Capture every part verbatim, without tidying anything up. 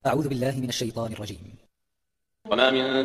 أعوذ بالله من الشيطان الرجيم. وما من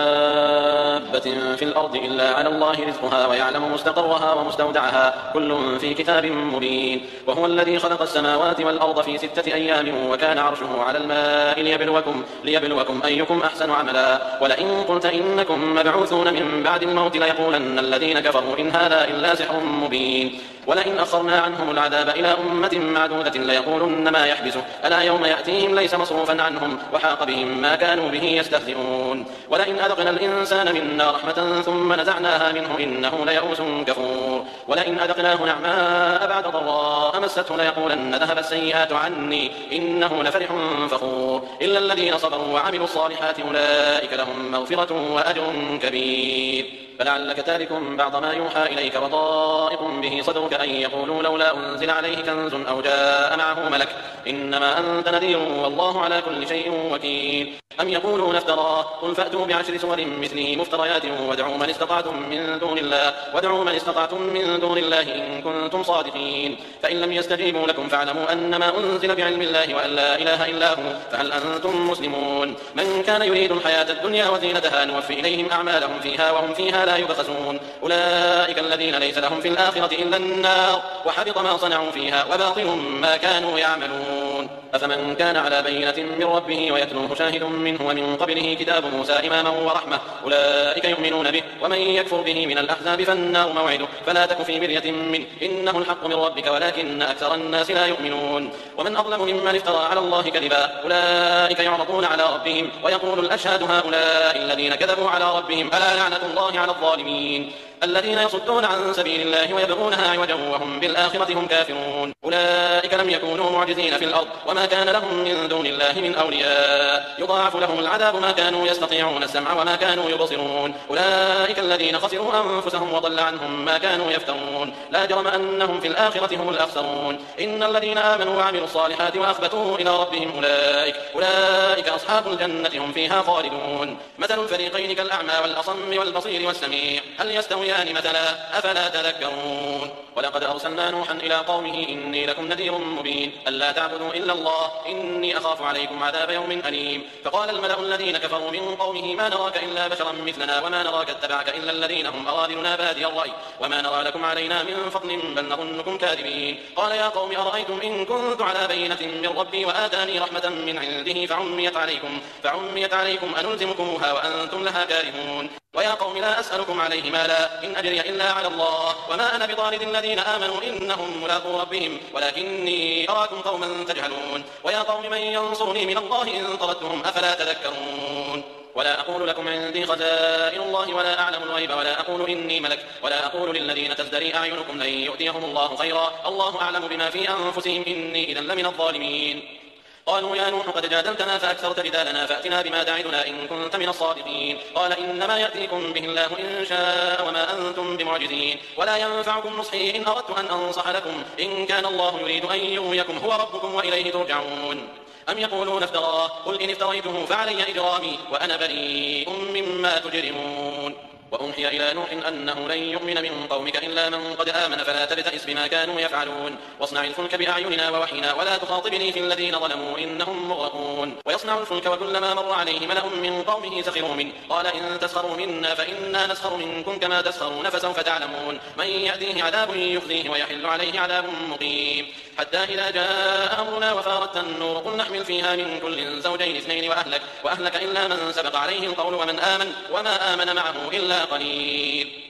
دابة في الأرض إلا على الله رزقها ويعلم مستقرها ومستودعها كل في كتاب مبين. وهو الذي خلق السماوات والأرض في ستة أيام وكان عرشه على الماء ليبلوكم, ليبلوكم أيكم أحسن عملا. ولئن قلت إنكم مبعوثون من بعد الموت ليقولن الذين كفروا إن هذا إلا سحر مبين. ولئن أخرنا عنهم العذاب إلى أمة معدودة ليقولن ما يحبسه ألا يوم يأتيهم ليس مصروفا عنهم وحاق بهم ما كانوا به يستهزئون. ولئن أذقنا الإنسان منا رحمة ثم نزعناها منه إنه ليئوس كفور. ولئن أذقناه نعماء بعد ضراء مسته ليقولن ذهب السيئات عني إنه لفرح فخور. إلا الذين صبروا وعملوا الصالحات أولئك لهم مغفرة وأجر كبير. فلعلك تارك بعض ما يوحى إليك وضائق به صدرك أن يقولوا لولا أنزل عليه كنز أو جاء معه ملك إنما أنت نذير والله على كل شيء وكيل. أم يقولون افتراه قل فأتوا بعشر سور مثله مفتريات وادعوا من استطعتم من دون الله وادعوا من استطعتم من دون الله إن كنتم صادقين. فإن لم يستجيبوا لكم فاعلموا أنما أنزل بعلم الله وأن لا إله إلا هو فهل أنتم مسلمون. من كان يريد الحياة الدنيا وزينتها نوفي إليهم أعمالهم فيها وهم فيها لا يبخسون. أولئك الذين ليس لهم في الآخرة إلا النار وحبط ما صنعوا فيها وباطل ما كانوا يعملون. أفمن كان على بينة من ربه ويتلوه شاهد منه ومن قبله كتاب موسى إماما ورحمة أولئك يؤمنون به. ومن يكفر به من الأحزاب فالنار موعده فلا تك في مرية منه إنه الحق من ربك ولكن أكثر الناس لا يؤمنون. ومن أظلم ممن افترى على الله كذبا أولئك يعرضون على ربهم ويقول الأشهاد هؤلاء الذين كذبوا على ربهم ألا لعنة الله على الظالمين. الذين يصدون عن سبيل الله ويبغونها عوجا وهم بالآخرة هم كافرون. أولئك لم يكونوا معجزين في الأرض وما كان لهم من دون الله من أولياء يضاعف لهم العذاب ما كانوا يستطيعون السمع وما كانوا يبصرون. أولئك الذين خسروا أنفسهم وضل عنهم ما كانوا يفترون. لا جرم أنهم في الآخرة هم الأخسرون. إن الذين آمنوا وعملوا الصالحات وأخبتوا إلى ربهم أولئك, أولئك أصحاب الجنة هم فيها خالدون. مثل الفريقين كالأعمى والأصم والبصير والسميع هل يستويان مثلا أفلا تذكرون. ولقد أرسلنا نوحا إلى قومه إني لكم نذير مبين ألا تعبدوا إلا الله إني أخاف عليكم عذاب يوم أليم. فقال الملأ الذين كفروا من قومه ما نراك إلا بشرا مثلنا وما نراك اتبعك إلا الذين هم أرادلنا بادي الرأي وما نرى لكم علينا من فضل بل نظنكم كاذبين. قال يا قوم أرأيتم إن كنت على بينة من ربي وآتاني رحمة من عنده فعميت عليكم, فعميت عليكم أنلزمكموها وأنتم لها كارهون. ويا قوم لا أسألكم عليه مالا إن أجري إلا على الله وما أنا بطارد الذين آمنوا إنهم ملاقو ربهم ولكني أراكم قوما تجهلون. ويا قوم من ينصرني من الله إن طردتهم أفلا تذكرون. ولا أقول لكم عندي خزائن الله ولا أعلم الغيب ولا أقول إني ملك ولا أقول للذين تزدري أعينكم لن يؤتيهم الله خيرا الله أعلم بما في أنفسهم إني إذا لمن الظالمين. قالوا يا نوح قد جادلتنا فأكثرت جدالنا فأتنا بما تعدنا إن كنت من الصادقين. قال إنما يأتيكم به الله إن شاء وما أنتم بمعجزين ولا ينفعكم نصحي إن أردت أن أنصح لكم إن كان الله يريد أن يغويكم هو ربكم وإليه ترجعون. أم يقولون افتراه قل إن افتريته فعلي إجرامي وأنا بريء مما تجرمون. وأوحي إلى نوح أنه لن يؤمن من قومك إلا من قد آمن فلا تبتئس بما كانوا يفعلون. واصنع الفلك بأعيننا ووحينا ولا تخاطبني في الذين ظلموا إنهم مغرقون. ويصنع الفلك وكلما مر عليه ملأ من قومه سخروا منه قال إن تسخروا منا فإنا نسخر منكم كما تسخرون فسوف تعلمون من يأتيه عذاب يخزيه ويحل عليه عذاب مقيم. حتى إذا جاء أمرنا وفارت النور قل نحمل فيها من كل زوجين اثنين وأهلك, وأهلك إلا من سبق عليه القول ومن آمن وما آمن معه إلا قليل.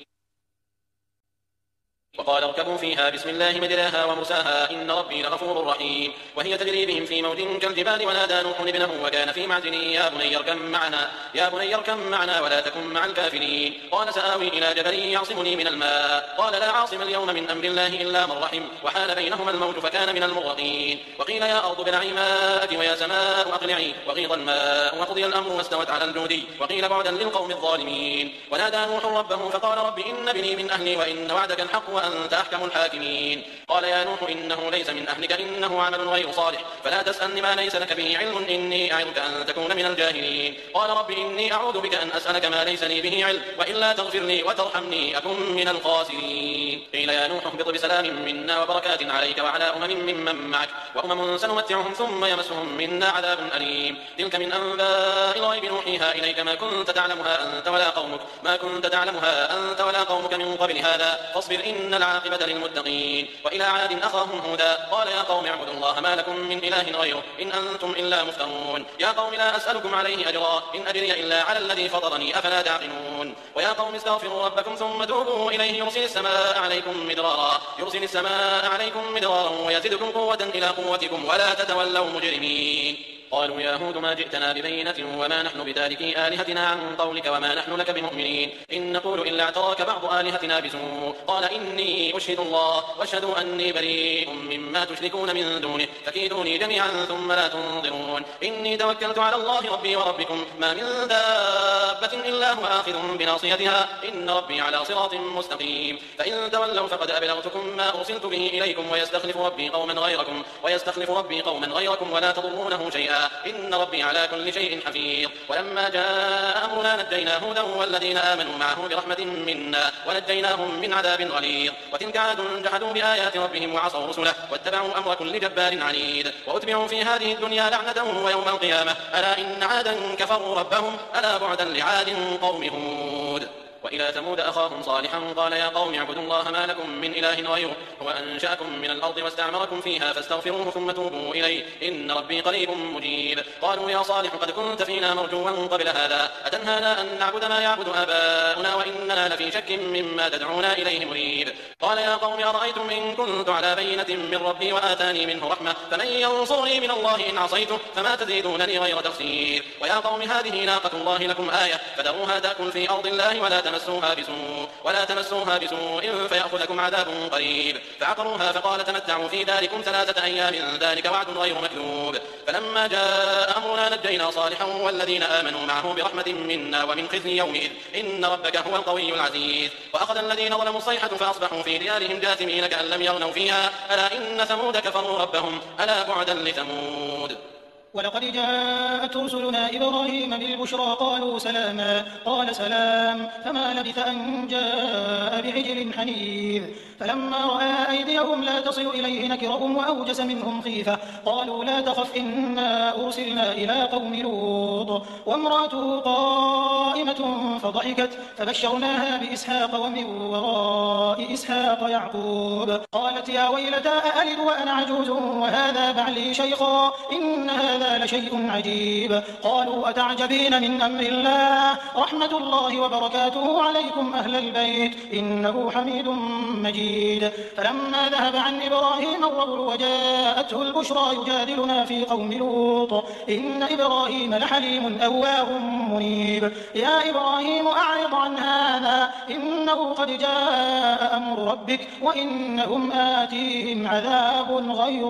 وقال اركبوا فيها بسم الله مجراها ومرساها إن ربي لغفور رحيم. وهي تجري بهم في موج كالجبال ونادى نوح ابنه وكان في معزل يا بني اركب معنا يا بني اركب معنا ولا تكن مع الكافرين. قال سآوي إلى جبل يعصمني من الماء قال لا عاصم اليوم من أمر الله إلا من رحم وحال بينهما الموج فكان من المغرقين. وقيل يا أرض ابلعي ماءك ويا سماء أقلعي وغيض الماء وقضي الأمر واستوت على الجودي وقيل بعدا للقوم الظالمين. ونادى نوح ربه فقال رب إن ابني من أهلي وإن وعدك الحق وأنت أحكم الحاكمين. قال يا نوح إنه ليس من أهلك إنه عمل غير صالح فلا تسألني ما ليس لك به علم إني أعظك أن تكون من الجاهلين. قال رب إني أعوذ بك أن أسألك ما ليس لي به علم وإلا تغفر لي وترحمني أكن من الخاسرين. قيل يا نوح اهبط بسلام منا وبركات عليك وعلى أمم ممن معك وأمم سنمتعهم ثم يمسهم منا عذاب أليم. تلك من أنباء الغيب نوحيها إليك ما كنت تعلمها أنت ولا قومك ما كنت تعلمها أنت ولا قومك من قبل هذا فاصبر إن العاقبة للمتقين. وإلى عاد أخاهم هودا قال يا قوم اعبدوا الله ما لكم من إله غيره إن أنتم إلا مفترون. يا قوم لا أسألكم عليه أجرا إن أجري إلا على الذي فطرني أفلا تعقلون. ويا قوم استغفروا ربكم ثم توبوا إليه يرسل السماء عليكم مدرارا يرسل السماء عليكم مدرارا ويزدكم قوة إلى قوتكم ولا تتولوا مجرمين. قالوا يا هود ما جئتنا ببينة وما نحن بتاركي آلهتنا عن قولك وما نحن لك بمؤمنين إن نقول إلا اعتراك بعض آلهتنا بسوء. قال إني أشهد الله واشهدوا أني بريء مما تشركون من دونه فكيدوني جميعا ثم لا تنظرون. إني توكلت على الله ربي وربكم ما من دابة إلا هو آخذ بناصيتها إن ربي على صراط مستقيم. فإن تولوا فقد أبلغتكم ما أرسلت به إليكم ويستخلف ربي قوما غيركم ويستخلف ربي قوما غيركم ولا تضرونه شيئا إن ربي على كل شيء حفيظ. ولما جاء أمرنا نجينا هودا والذين آمنوا معه برحمة منا ونجيناهم من عذاب غليظ. وتلك عاد جحدوا بآيات ربهم وعصوا رسله واتبعوا أمر كل جبار عنيد وأتبعوا في هذه الدنيا لعنة ويوم القيامة ألا إن عادا كفروا ربهم ألا بعدا لعاد قوم هود. وإلى ثمود أخاهم صالحا قال يا قوم اعبدوا الله ما لكم من إله غيره هو أنشأكم من الأرض واستعمركم فيها فاستغفروه ثم توبوا إليه إن ربي قريب مجيب. قالوا يا صالح قد كنت فينا مرجوا قبل هذا أتنهانا أن نعبد ما يعبد آباؤنا وإننا لفي شك مما تدعونا إليه مريب. قال يا قوم أرأيتم إن كنت على بينة من ربي وآتاني منه رحمة فمن ينصرني من الله إن عصيته فما تزيدونني غير تخسير. ويا قوم هذه ناقة الله لكم آية فذروها تأكل في أرض الله ولا تمسوها بسوء ولا تمسوها بسوء فيأخذكم عذاب قريب. فعقروها فقال تمتعوا في داركم ثلاثة أيام ذلك وعد غير مكذوب. فلما جاء أمرنا نجينا صالحا والذين آمنوا معه برحمة منا ومن خزي يومئذ إن ربك هو القوي العزيز. وأخذ الذين ظلموا الصيحة فأصبحوا في ديارهم جاثمين كأن لم يغنوا فيها ألا إن ثمود كفروا ربهم ألا بعدا لثمود. ولقد جاءت رسلنا إبراهيم بالبشرى قالوا سلاما قال سلام فما لبث أن جاء بعجل حنيذ. فلما رأى أيديهم لا تصل إليه نكرهم وأوجس منهم خيفة قالوا لا تخف إنا أرسلنا إلى قوم لوط وامرأته قائمة فضحكت فبشرناها بإسحاق ومن وراء إسحاق يعقوب. قالت يا ويلتى أألد وأنا عجوز وهذا بعلي شيخا إن هذا لشيء عجيب. قالوا أتعجبين من أمر الله رحمة الله وبركاته عليكم أهل البيت إنه حميد مجيد. فلما ذهب عن إبراهيم الرجل وجاءته البشرى يجادلنا في قوم لوط إن إبراهيم لحليم أواه منيب. يا إبراهيم أعرض عن هذا إنه قد جاء أمر ربك وإنهم آتيهم عذاب غير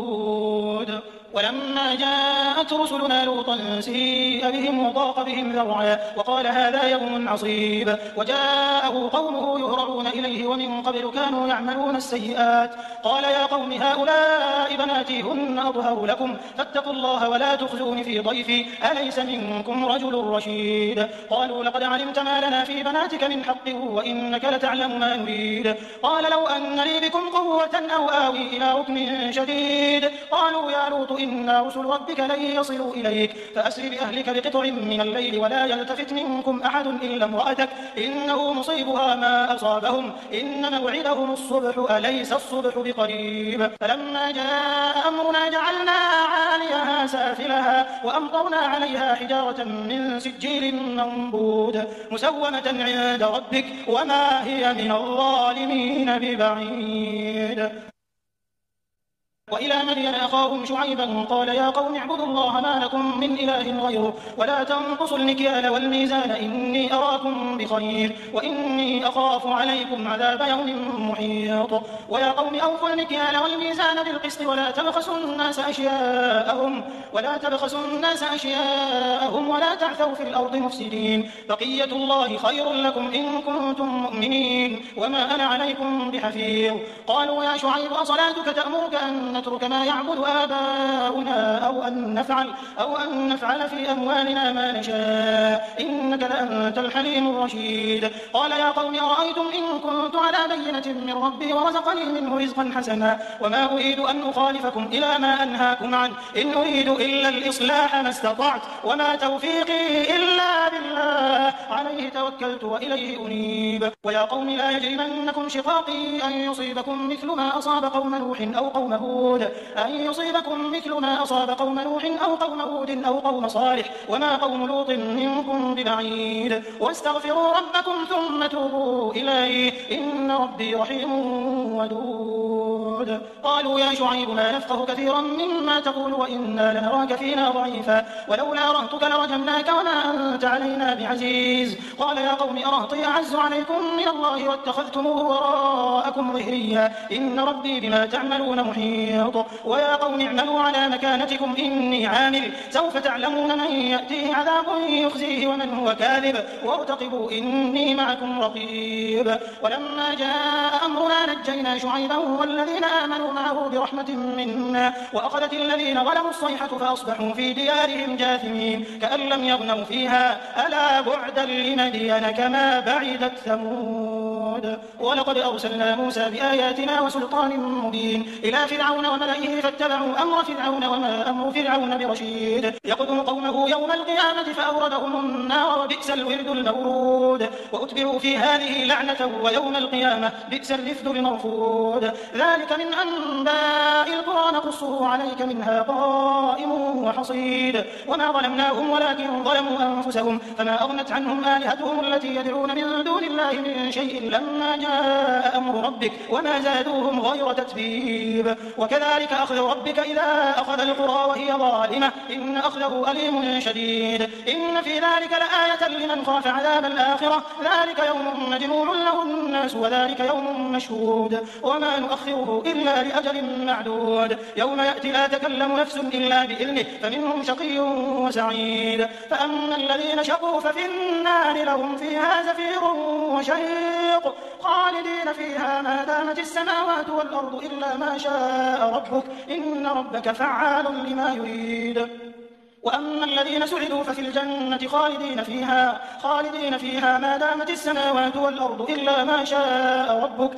مردود. ولما جاءت رسلنا لوطا سيء بهم وضاق بهم ذرعا وقال هذا يوم عصيب. وجاءه قومه يهرعون إليه ومن قبل كانوا يعملون السيئات. قال يا قوم هؤلاء بناتي هن أطهر لكم فاتقوا الله ولا تخزون في ضيفي أليس منكم رجل رشيد. قالوا لقد علمت ما لنا في بناتك من حق وإنك لتعلم ما نريد. قال لو أن لي بكم قوة أو آوي إلى ركن شديد. قالوا يا لوط إن رسل ربك لن يصلوا إليك فأسر بأهلك بقطع من الليل ولا يلتفت منكم أحد إلا امرأتك إنه مصيبها ما أصابهم إن موعدهم الصبح أليس الصبح بقريب. فلما جاء أمرنا جعلنا عاليها سافلها وأمطرنا عليها حجارة من سجيل منضود مسومة عند ربك وما هي من الظالمين ببعيد. وإلى مدين أخاهم شعيبا قال يا قوم اعبدوا الله ما لكم من إله غيره ولا تنقصوا المكيال والميزان إني أراكم بخير وإني أخاف عليكم عذاب يوم محيط ويا قوم أوفوا المكيال والميزان بالقسط ولا تبخسوا الناس أشياءهم ولا تبخسوا الناس أشياءهم ولا تعثوا في الأرض مفسدين بقية الله خير لكم إن كنتم مؤمنين وما أنا عليكم بحفيظ قالوا يا شعيب أصلاتك تأمرك أن نترك ما يعبد آباؤنا أو أن نفعل أو أن نفعل في أموالنا ما نشاء إنك لأنت الحليم الرشيد قال يا قوم أرأيتم إن كنت على بينة من ربي ورزقني منه رزقا حسنا وما أريد أن أخالفكم إلى ما أنهاكم عنه إن أريد إلا الإصلاح ما استطعت وما توفيقي إلا بالله عليه توكلت وإليه أنيب ويا قوم لا يجرمنكم شقاقي أن يصيبكم مثل ما أصاب قوم نوح أو قوم هود أن يصيبكم مثل ما أصاب قوم نوح أو قوم هود أو قوم صالح وما قوم لوط منكم ببعيد واستغفروا ربكم ثم توبوا إليه إن ربي رحيم ودود قالوا يا شعيب ما نفقه كثيرا مما تقول وإنا لنراك فينا ضعيفا ولولا رهطك لرجمناك وما أنت علينا بعزيز قال يا قوم أرهطي أعز عليكم من الله واتخذتموه وراءكم ظهريا إن ربي بما تعملون محيط ويا قوم اعملوا على مكانتكم إني عامل سوف تعلمون من يأتيه عذاب يخزيه ومن هو كاذب وارتقبوا إني معكم رقيب ولما جاء أمرنا نجينا شعيبا والذين آمنوا معه برحمة منا وأخذت الذين ظلموا الصيحة فأصبحوا في ديارهم جاثمين كأن لم يغنوا فيها ألا بعدا لمدين كما بعدت ثمود ولقد أرسلنا موسى بآياتنا وسلطان مبين إلى فرعون وملئه فاتبعوا أمر فرعون وما أمر فرعون برشيد يقدم قومه يوم القيامة فأوردهم النار وبئس الورد المورود وأتبعوا في هذه لعنة ويوم القيامة بئس الرفد المرفود ذلك من أنباء القرى نقصه عليك منها قائم وحصيد وما ظلمناهم ولكن ظلموا أنفسهم فما أغنت عنهم آلهتهم التي يدعون من دون الله من شيء لما جاء أمر ربك وما زادوهم غير تتبيب وكذلك أخذ ربك إذا أخذ القرى وهي ظالمة إن أخذه أليم شديد إن في ذلك لآية لمن خاف عذاب الآخرة ذلك يوم مجموع له الناس وذلك يوم مشهود وما نؤخره إلا لأجل معدود يوم يأتي لا تكلم نفس إلا بإذنه فمنهم شقي وسعيد فأما الذين شقوا ففي النار لهم فيها زفير وشهيق خالدين فيها ما دامت السماوات والأرض إلا ما شاء ربك إن ربك فعال لما يريد وأما الذين سعدوا ففي الجنة خالدين فيها خالدين فيها ما دامت السماوات والأرض إلا ما شاء ربك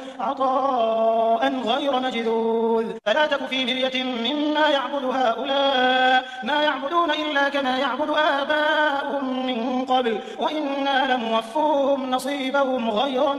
عطاء غير مجذوذ فلا تك في مرية مما يعبد هؤلاء ما يعبدون إلا كما يعبد آباؤهم من قبل وإنا لموفوهم نصيبهم غير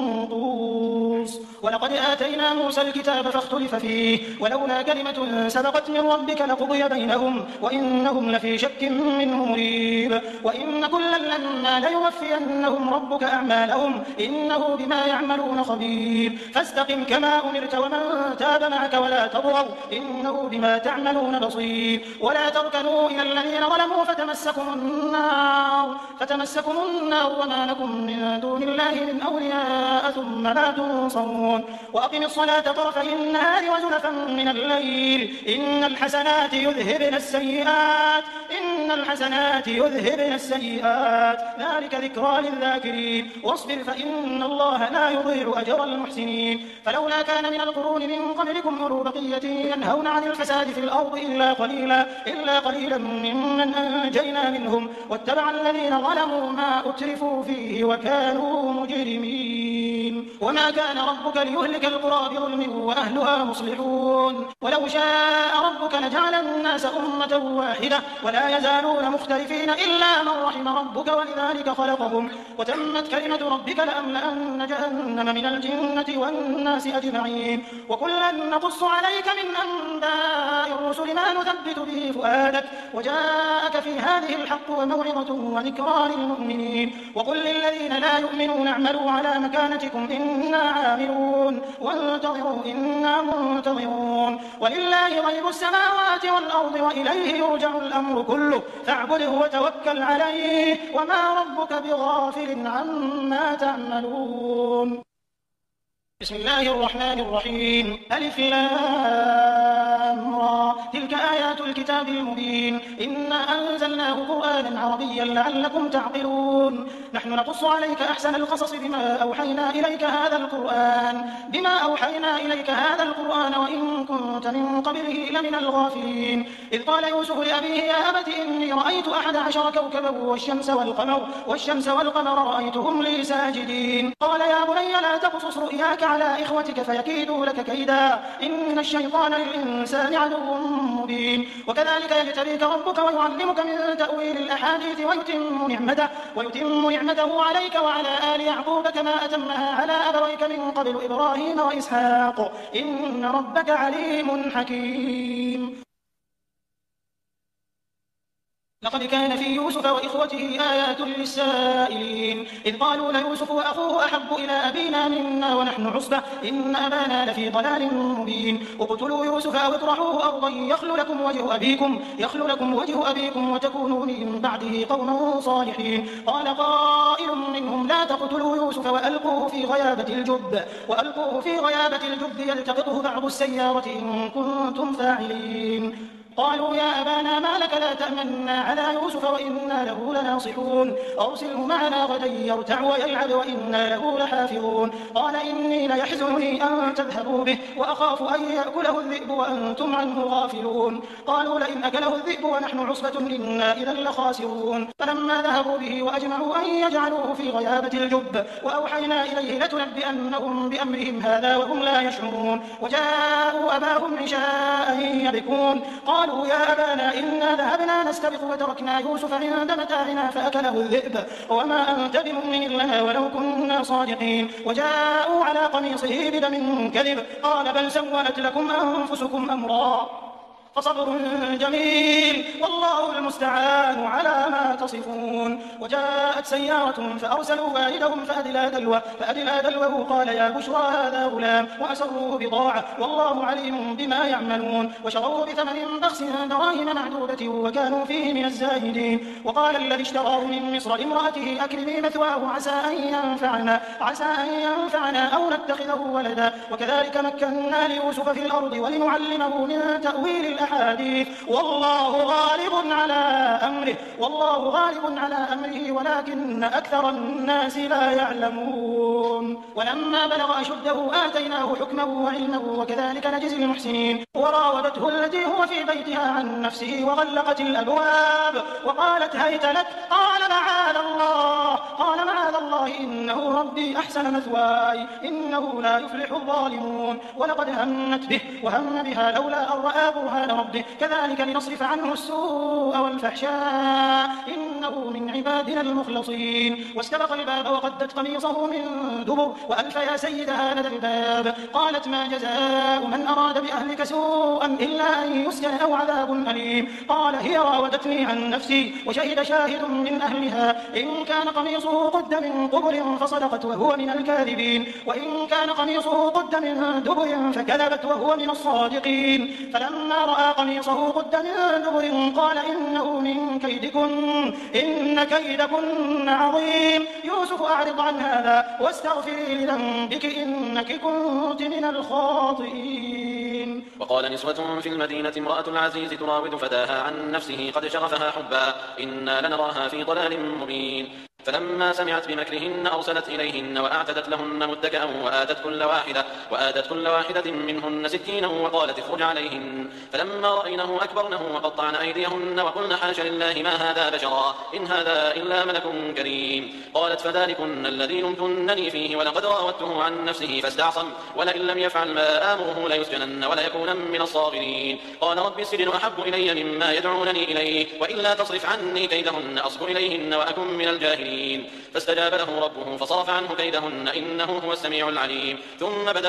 منقوص ولقد آتينا موسى الكتاب فاختلف فيه ولولا كلمة سبقت من ربك لقضي بينهم وإنهم لفي شك منه مريب وإن كلا لما ليوفينهم ربك أعمالهم إنه بما يعملون خبير فاستقم كما أمرت ومن تاب معك ولا تطغوا إنه بما تعملون بصير ولا تركنوا إلى الذين ظلموا فتمسكم النار فتمسكم النار وما لكم من دون الله من أولياء ثم لا تنصرون وأقم الصلاة طرفي النهار وزلفا من الليل إن الحسنات يذهبن السيئات إن الحسنات يذهبن السيئات ذلك ذكرى للذاكرين واصبر فإن الله لا يضيع أجر المحسنين فلولا كان من القرون من قبلكم أولو بقية ينهون عن الفساد في الأرض إلا قليلا إلا قليلا ممن أنجينا منهم واتبع الذين ظلموا ما أترفوا فيه وكانوا مجرمين وما كان ربك ليهلك القرى بظلم وأهلها مصلحون ولو شاء ربك لجعل الناس أمة واحدة ولا يزالون مختلفين إلا من رحم ربك ولذلك خلقهم وتمت كلمة ربك لأملأن جهنم من الجنة والناس أجمعين وكلا نقص عليك من أنباء الرسل ما نثبت به فؤادك وجاءك في هذه الحق وموعظة وذكرى للمؤمنين وقل للذين لا يؤمنون اعملوا على مكانتكم إنا عاملون تعملون وانتظروا إنا منتظرون ولله غيب السماوات والأرض وإليه يرجع الأمر كله فاعبده وتوكل عليه وما ربك بغافل عما تعملون. بسم الله الرحمن الرحيم. ألف لام را تلك آيات الكتاب المبين إنا أنزلناه قرآنا عربيا لعلكم تعقلون نحن نقص عليك أحسن القصص بما أوحينا إليك هذا القرآن بما أوحينا إليك هذا القرآن وإن كنت من قبله لمن الغافلين إذ قال يوسف لأبيه يا أبت إني رأيت أحد عشر كوكبا والشمس والقمر والشمس والقمر رأيتهم لي ساجدين قال يا بني لا تقصص رؤياك على إخوتك فيكيدوا لك كيدا إن الشيطان للإنسان عدو مبين وكذلك يجتبيك ربك ويعلمك من تأويل الأحاديث ويتم نعمته ويتم نعمته عليك وعلى آل يعقوب كما أتمها على أبويك من قبل إبراهيم وإسحاق إن ربك عليم حكيم. لقد كان في يوسف وإخوته آيات للسائلين إذ قالوا ليوسف وأخوه أحب إلى أبينا منا ونحن عصبة إن أبانا لفي ضلال مبين اقتلوا يوسف أو اطرحوه أرضا يخل لكم وجه أبيكم يخل لكم وجه أبيكم وتكونوا من بعده قوما صالحين قال قائل منهم لا تقتلوا يوسف وألقوه في غيابة الجب وألقوه في غيابة الجب يلتقطه بعض السيارة إن كنتم فاعلين قالوا يا أبانا ما لك لا تأمنا على يوسف وإنا له لناصحون أرسله معنا غدا يرتع ويلعب وإنا له لحافظون قال إني ليحزنني أن تذهبوا به وأخاف أن يأكله الذئب وأنتم عنه غافلون قالوا لئن أكله الذئب ونحن عصبة إنا إذا لخاسرون فلما ذهبوا به وأجمعوا أن يجعلوه في غيابة الجب وأوحينا إليه لتنبئنهم بأمرهم هذا وهم لا يشعرون وجاءوا أباهم عشاء يبكون قالوا يا أبانا إنا ذهبنا نستبق وتركنا يوسف عند متاعنا فأكله الذئب وما أنت بمؤمن لنا ولو كنا صادقين وجاءوا على قميصه بدم كذب قال بل سولت لكم أنفسكم أمرا فصبر جميل والله المستعان على ما تصفون وجاءت سيارة فأرسلوا والدهم فأدلى دلوه فأدلى دلوه قال يا بشرى هذا غلام وأسروه بضاعة والله عليم بما يعملون وشروه بثمن بخس دراهم معدودة وكانوا فيه من الزاهدين وقال الذي اشتراه من مصر لامرأته أكرمي مثواه عسى أن ينفعنا عسى أن ينفعنا أو نتخذه ولدا وكذلك مكنا ليوسف في الأرض ولنعلمه من تأويل الأحاديث والله غالب على أمره والله غالب على أمره ولكن أكثر الناس لا يعلمون ولما بلغ أشده آتيناه حكمه وعلمه وكذلك نجزي المحسنين وراودته التي هو في بيتها عن نفسه وغلقت الأبواب وقالت هيت لك قال معاذ الله قال معاذ الله إنه ربي أحسن مثواي إنه لا يفلح الظالمون ولقد همت به وهم بها لولا أن رأى برهان ربه كذلك لنصرف عنه السوء والفحشاء إنه من عبادنا المخلصين واستبق الباب وقدت قميصه من دبر وألف يا سيدها لدى الباب قالت ما جزاء من أراد بأهلك سوءا إلا أن يسجن أو عذاب أليم قال هي راودتني عن نفسي وشهد شاهد من أهلها إن كان قميصه قد من قبل فصدقت وهو من الكاذبين وإن كان قميصه قد من دبر فكذبت وهو من الصادقين فلما رأى قميصه قد من دبر قال إنه من كيدكن إن كيدكن عظيم يوسف أعرض عن هذا واستغفري لذنبك إنك كنت من الخاطئين. وقال نسوة في المدينة امرأة العزيز تراود فتاها عن نفسه قد شغفها حبا إنا لنراها في ضلال مبين فلما سمعت بمكرهن أرسلت إليهن وأعتدت لهن متكئا وآتت كل واحدة وآتت كل واحدة منهن سكينا وقالت اخرج عليهن فلما رأينه أكبرنه وقطعن أيديهن وقلن حاش لله ما هذا بشرا إن هذا إلا ملك كريم قالت فذلكن الذي لمتنني فيه ولقد راودته عن نفسه فاستعصم ولئن لم يفعل ما آمره ليسجنن وليكونن من الصاغرين قال رب السجن أحب إلي مما يدعونني إليه وإلا تصرف عني كيدهن أصب إليهن وأكن من الجاهلين فاستجاب له ربه فصرف عنه كيدهن إنه هو السميع العليم ثم بدا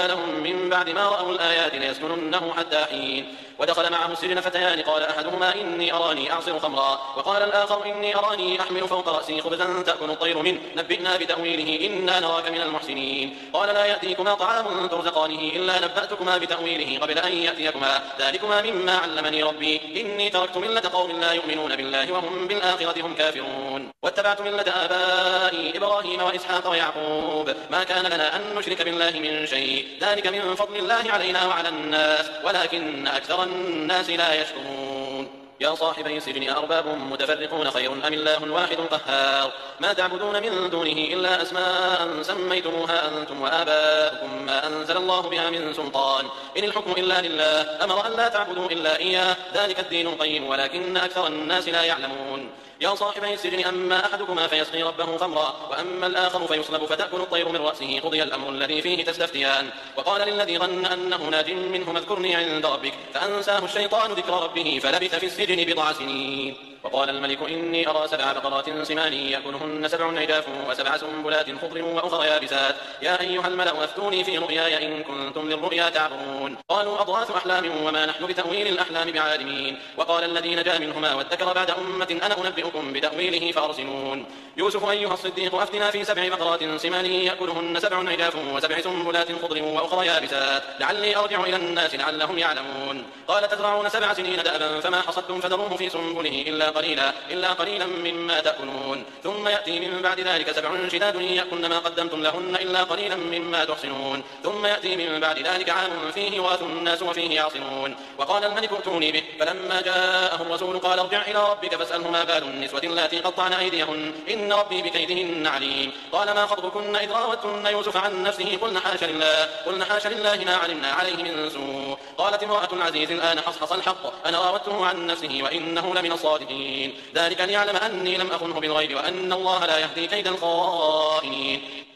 وما لهم من بعد ما رأوا الآيات ليسجننه حتى حين. ودخل معه السجن فتيان قال أحدهما إني أراني أعصر خمرا وقال الآخر إني أراني أحمل فوق رأسي خبزا تأكل الطير منه نبئنا بتأويله إنا نراك من المحسنين. قال لا يأتيكما طعام ترزقانه إلا نبأتكما بتأويله قبل أن يأتيكما ذلكما مما علمني ربي إني تركت ملة قوم لا يؤمنون بالله وهم بالآخرة هم كافرون واتبعت ملة آبائي إبراهيم وإسحاق ويعقوب ما كان لنا أن نشرك بالله من شيء ذلك من فضل الله علينا وعلى الناس ولكن أكثر الناس لا يشكرون. يا صاحبي السجن أرباب متفرقون خير أم الله الواحد القهار ما تعبدون من دونه إلا أسماء سميتموها أنتم وآباؤكم ما أنزل الله بها من سلطان إن الحكم إلا لله أمر أن لا تعبدوا إلا إياه ذلك الدين القيم ولكن أكثر الناس لا يعلمون. يا صاحبي السجن أما أحدكما فيسقي ربه خمرا وأما الآخر فيصلب فتأكل الطير من رأسه قضي الأمر الذي فيه تستفتيان. وقال للذي ظن أنه ناج منهما اذكرني عند ربك فأنساه الشيطان ذكر ربه فلبث في السجن بضع سنين. وقال الملك إني أرى سبع بقرات سمان يأكلهن سبع عجاف وسبع سنبلات خضر وأخرى يابسات يا أيها الملأ أفتوني في رؤياي إن كنتم للرؤيا تعبرون. قالوا أضغاث أحلام وما نحن بتأويل الأحلام بعالمين. وقال الذي نجا منهما وادكر بعد أمة أنا أنبئكم بتأويله فأرسلون. يوسف أيها الصديق أفتنا في سبع بقرات سمان يأكلهن سبع عجاف وسبع سنبلات خضر وأخرى يابسات لعلي أرجع إلى الناس لعلهم يعلمون. قال تزرعون سبع سنين دأبا فما حصدتم فذروه في سنبله إلا قليلا إلا قليلا مما تأكلون ثم يأتي من بعد ذلك سبع شداد يأكلن ما قدمتم لهن إلا قليلا مما تحصنون ثم يأتي من بعد ذلك عام فيه يغاث الناس وفيه يعصرون. وقال الملك ائتوني به فلما جاءه الرسول قال ارجع إلى ربك فاسأله ما بال النسوة اللاتي قطعن أيديهن إن ربي بكيدهن عليم. قال ما خطبكن إذ راوتن يوسف عن نفسه قلن حاش لله قلن حاش لله ما علمنا عليه من سوء. قالت امرأة العزيز الآن حصحص الحق أنا راودته عن نفسه وإنه لمن الصادقين ذلك ليعلم أني لم أخنه بالغيب وأن الله لا يهدي كيد الخائنين.